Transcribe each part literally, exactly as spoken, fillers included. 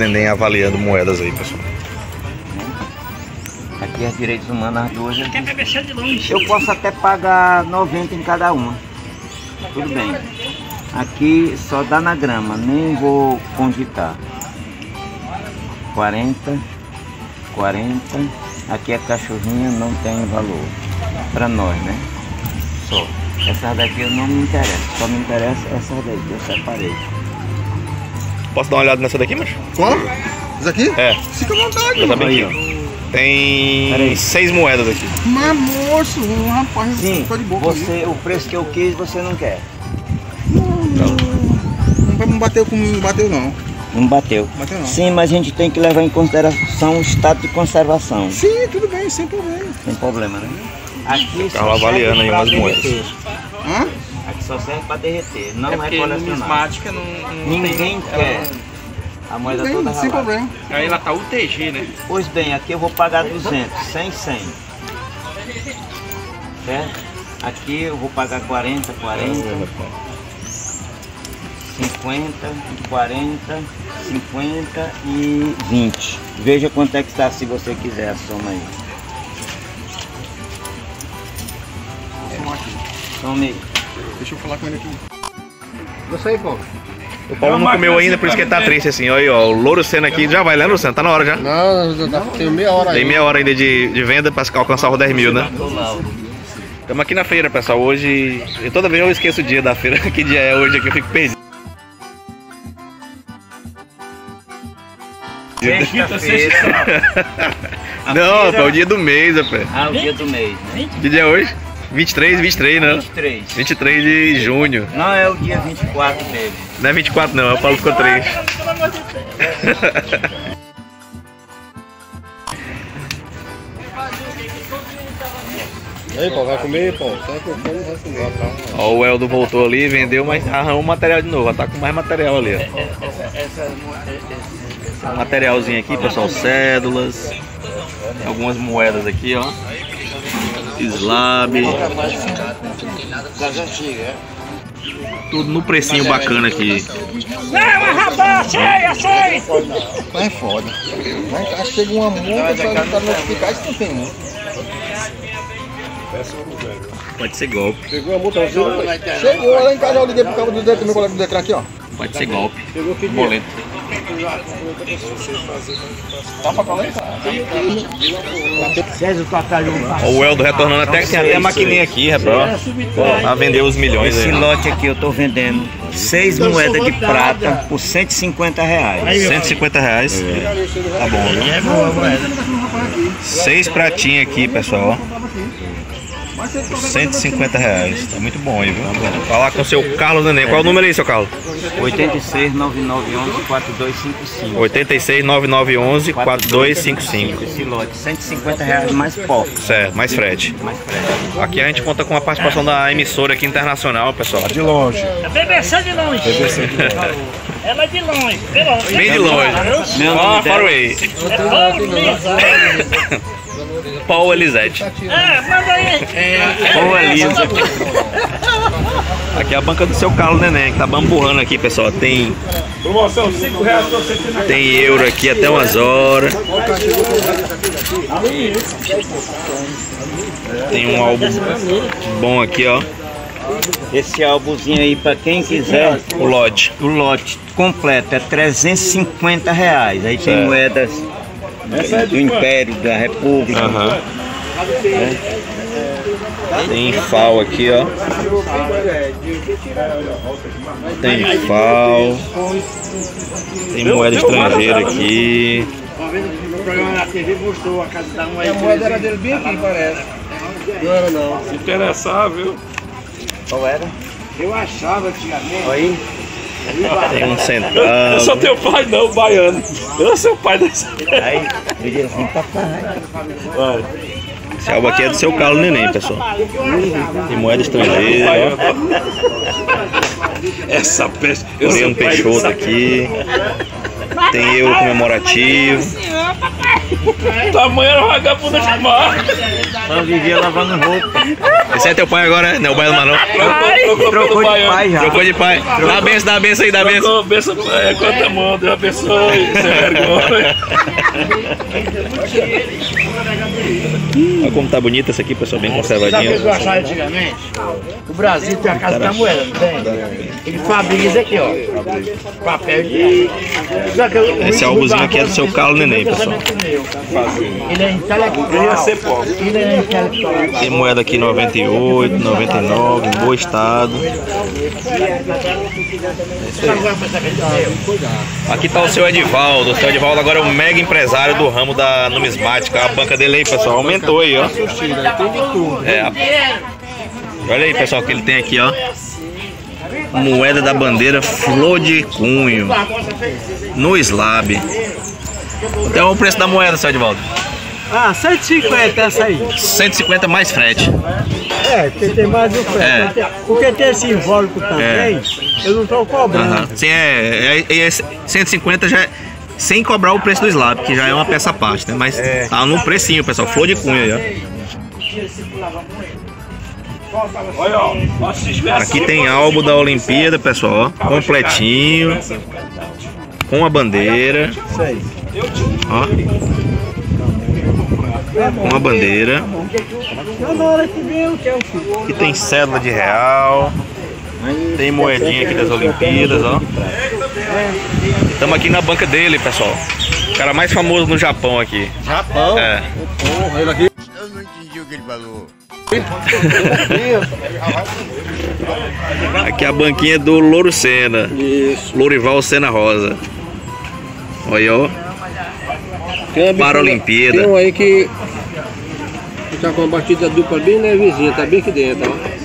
Neném avaliando moedas aí, pessoal. Aqui as direitos humanos, as duas. Eu posso até pagar noventa em cada uma. Tudo bem. Aqui só dá na grama, nem vou congitar. quarenta, quarenta. Aqui a cachorrinha não tem valor. Pra nós, né? Só. Essas daqui não me interessa. Só me interessa essas daqui, eu separei. Posso dar uma olhada nessa daqui, macho? Qual? Essa aqui? É. Fica à vontade. Tá bem aqui, ó. Tem seis moedas aqui. Mas moço, rapaz, sim, ficou de boca. Você, o preço que eu quis, você não quer. Não, não, não bateu com não bateu não. Não bateu. Bateu não. Sim, mas a gente tem que levar em consideração o estado de conservação. Sim, tudo bem, sem problema. Sem problema, né? Aqui só serve avaliando aí umas moedas. Hã? Aqui só serve para derreter, não é, é colecionar. Numismática não, não ninguém tem, quer. ela... A moeda bem, toda sem ralada. problema. Aí ela tá U T G, né? Pois bem, aqui eu vou pagar duzentos, cem, cem. Certo? Aqui eu vou pagar quarenta, quarenta. cinquenta, quarenta, cinquenta e vinte. Veja quanto é que está se você quiser a soma aí. Soma aí. Deixa eu falar com ele aqui. Você aí, Paulo. O Paulo não comeu ainda, por isso que ele tá triste assim. Olha aí, ó, o Louro Sena aqui já vai, né, Louro Sena? Tá na hora já. Não, tem meia hora aí. Tem meia hora ainda de, de venda para alcançar os dez mil, né? Estamos aqui na feira, pessoal. Hoje, e toda vez eu esqueço o dia da feira. Que dia é hoje aqui? Eu fico perdido. Sexta-feira. Não, é o dia do mês, rapaz. Ah, o dia do mês, né? Que dia é hoje? vinte e três, vinte e três, né? vinte e três. vinte e três de junho. Não, é o dia vinte e quatro dele. Não é vinte e quatro não, o Paulo ficou três. E aí, Paulo, vai comer, Paulo? Tá com fome, vai comer. Ó, o Eldo voltou ali, vendeu, mas arranjou material de novo. Já tá com mais material ali, ó. Materialzinho aqui, pessoal, cédulas. Algumas moedas aqui, ó. Slab. Tudo no precinho bacana aqui. Não, rapaz, cheia, cheia! Mas é foda. Mas chega uma multa pra notificar, isso não tem muito. Pode ser golpe. Chegou a multa, chegou lá em casa, eu liguei pro cabo do Detran, meu colega do Detran aqui, ó. Pode ser golpe. Boleto. Tá pra falar isso? Ó, o Eldo retornando até que tem até a maquininha aqui, rapaz. A vender os milhões aí. Esse lote aqui eu tô vendendo seis moedas de prata por cento e cinquenta reais. cento e cinquenta reais. Tá bom, viu? Seis pratinhas aqui, pessoal. cento e cinquenta reais. Tá muito bom aí, viu? Falar com o seu Carlos Neném. Qual é o número aí, seu Carlos? oito seis, nove nove um um, quatro dois cinco cinco. oito seis, nove nove um um, quatro dois cinco cinco. Esse lote, cento e cinquenta reais mais pó. Certo, mais frete. Mais frete. Aqui a gente conta com a participação da emissora aqui internacional, pessoal. De longe. A B B C de longe. B B C de longe. Ela é de longe. De longe. Bem de longe. Meu Ó, nome dela- Faraway. Paul Elisete. É, manda aí. Pó Elisa. Aqui é a banca do seu Carlos Neném, que tá bamburrando aqui, pessoal. Tem, Promoção cinco reais pra você ter na tem euro aqui até umas horas. Tem um álbum bom aqui, ó. Esse álbumzinho aí, pra quem quiser, O lote. o lote completo é trezentos e cinquenta reais. Aí tem Certo. moedas do Império, da República. Aham. Tem F A O aqui, ó. Tem F A O. Tem moeda estrangeira aqui. Uma vez no programa na T V mostrou a casa da uma aí. A moeda era dele bem aqui, parece. Não era não. Se interessar, viu? Qual era? Eu achava antigamente. Aí, Tem um Eu centavo. sou teu pai não, baiano. Eu sou o pai dessa. aí, eu disse assim, papai. Vai. Esse álbum aqui é do seu Carlos Neném, pessoal. Tem moeda estrangeira, Essa peste. ó. Oriano Peixoto aqui. Tem euro comemorativo. Tamanho era vagabundo chamar. Só vivia lavando roupa. Esse é teu pai agora, não é o pai do Marão? Trocou, Trocou de pai já. Trocou de pai. Dá a benção, dá a benção aí, dá a benção. Trocou, benção, é, quanta mão, Deus abençoe, sem vergonha. Olha como tá bonita essa aqui, pessoal, bem Sabe o que eu conservadinha. achava antigamente? O Brasil tem a Casa da Moeda, não tem? Ele fabrica isso aqui, ó. Papel de... Só que o Esse álbusinho aqui é do seu Carlos Neném, pessoal. Ele é intelectual. Ele é intelectual. Tem moeda aqui noventa e oito, noventa e nove, em bom estado. Aqui tá o seu Edivaldo. O seu Edivaldo agora é um mega empresário do ramo da numismática. A banca dele aí, pessoal, aumentou aí, ó. É, a... Olha aí, pessoal, o que ele tem aqui, ó. Moeda da bandeira Flor de Cunho. No slab. Até o preço da moeda, seu Edivaldo. Ah, cento e cinquenta essa aí. cento e cinquenta mais frete. É, porque tem mais o frete. É. Porque tem simbólico também, É. eu não estou cobrando. Aham. Sim, é, é, é cento e cinquenta já é sem cobrar o preço do slab, que já é uma peça à parte, né? Mas tá no precinho, pessoal. Flor de Cunho aí, ó. Olha, ó, se tivesse Aqui tem álbum da Olimpíada, pessoal, ó. Completinho. Com a bandeira. Ó. Com a bandeira. Na hora que vem, eu quero filho. Aqui tem cédula de real. Tem moedinha aqui das Olimpíadas, ó. Estamos aqui na banca dele, pessoal. O cara mais famoso no Japão aqui. Japão? É. Porra, ele aqui. Eu não entendi o que ele falou. Aqui é a banquinha do Louro Sena. Isso. Lourival Sena Rosa. Olha, ó. Tem Para a Olimpíada. Tem um aí que tá com uma batida dupla bem levezinha, tá bem aqui dentro,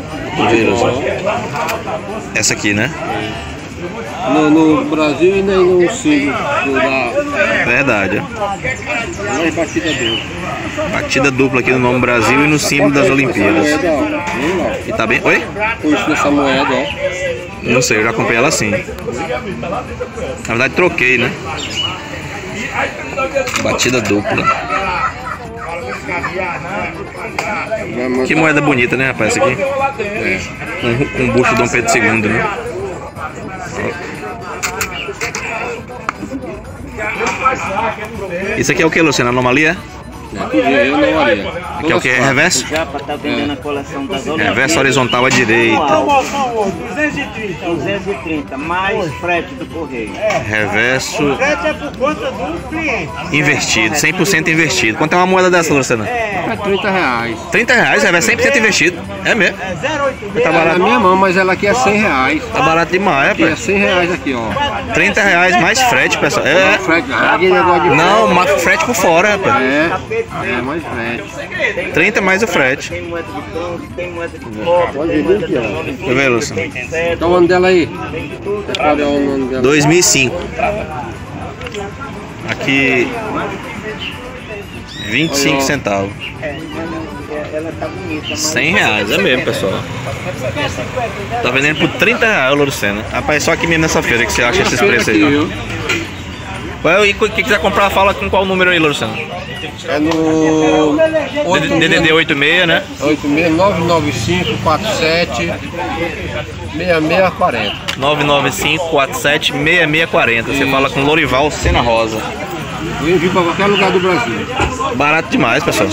ó. Essa aqui, né? No, no Brasil e nem no símbolo da Verdade, ó. mais batida dupla. Batida dupla aqui no nome Brasil e no símbolo das Olimpíadas. Essa moeda, ó. Vem lá. E tá bem. Oi? Puxa essa moeda, ó. Não sei, eu já comprei ela assim. Na verdade, troquei, né? Batida dupla. Que moeda bonita, né, rapaz? Essa aqui. É. Com, com o busto de Dom Pedro segundo, né? Isso aqui é o que, Luciano? Anomalia? Eu não olhei. Aqui é o que? Reverso? Já para estar vendendo a coleção das Olimpíadas. Reverso horizontal à direita. Promoção hoje, duzentos e trinta. duzentos e trinta, mais frete do correio. Reverso O frete é por conta do cliente. invertido, cem por cento invertido. Quanto é uma moeda dessa, Luciano? É trinta reais. trinta reais, reverso cem por cento invertido. É mesmo? É zero oito seis. Tá É na barato, minha mão, mas ela aqui é cem reais. tá barato demais, Aqui é rapaz. cem reais aqui, ó. trinta reais mais frete, pessoal. É. Frete, aquele negócio de Não, mas frete por fora, rapaz. É, é mais frete. trinta mais o frete. Tem moeda de bronze, tem moeda de cobre, Pode tem ver moeda aqui, das ó. Olimpíadas. Deixa eu ver, Luciano. Qual o nome dela aí? Qual é o nome dela? dois mil e cinco. Aqui vinte e cinco centavos. Ela tá bonita, mas cem reais, é mesmo, pessoal. Tá vendendo por trinta reais o Louro Sena. Rapaz, só aqui mesmo nessa feira que você acha esses preços aí. Aqui, Ó. viu? Qual- E quem quiser comprar, fala com qual número aí, Louro Sena? É no D D D oitenta e seis, né? oito seis nove nove cinco quatro sete seis seis quatro zero. nove nove cinco quatro sete seis seis quatro zero. Você fala com Lourival Sena Rosa. Eu envio pra qualquer lugar do Brasil. Barato demais, pessoal.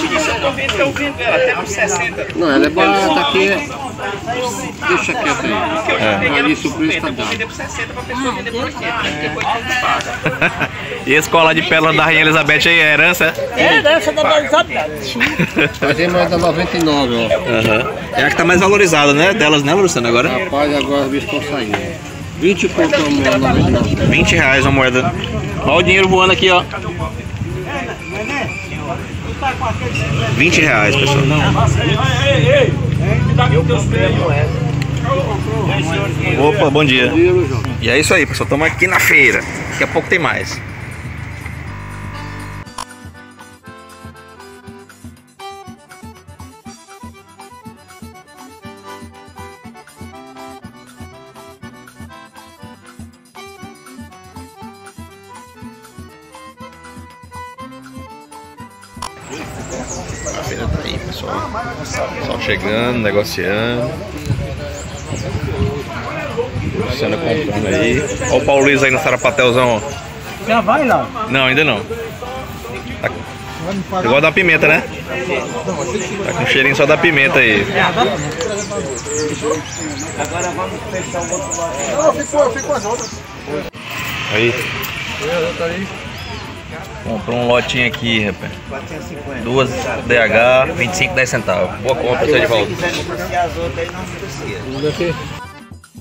Não, ela é barata aqui. Deixa quieto aí. É. Ali o preço tá dado. E esse colar de pérola da Rainha Elizabeth aí é herança? É dessa da Elizabeth. Mas tem mais da noventa e nove, ó. Aham. É a que tá mais valorizada, né? Delas, né, Luciano, agora? Rapaz, agora os bichos estão saindo. vinte conto a noventa e nove. vinte reais uma moeda. Olha o dinheiro voando aqui, ó. vinte reais, pessoal. Opa, bom dia. E é isso aí, pessoal. Estamos aqui na feira. Daqui a pouco tem mais. A feira tá aí, pessoal. Pessoal chegando, negociando. Luciana comprando aí. Olha o Paulo Luiz aí no sarapatelzão. Já vai lá? Não, ainda não. Tá... Você gosta da pimenta, né? Tá com cheirinho só da pimenta aí. Agora vamos fechar o outro lado. Não, ficou, ficou as outras. Aí. Comprou um lotinho aqui, rapaz. quatrocentos e cinquenta. Duas D H, vinte e cinco, dez centavos. Boa compra, você de volta. Se quiser negociar as outras aí, não negocia.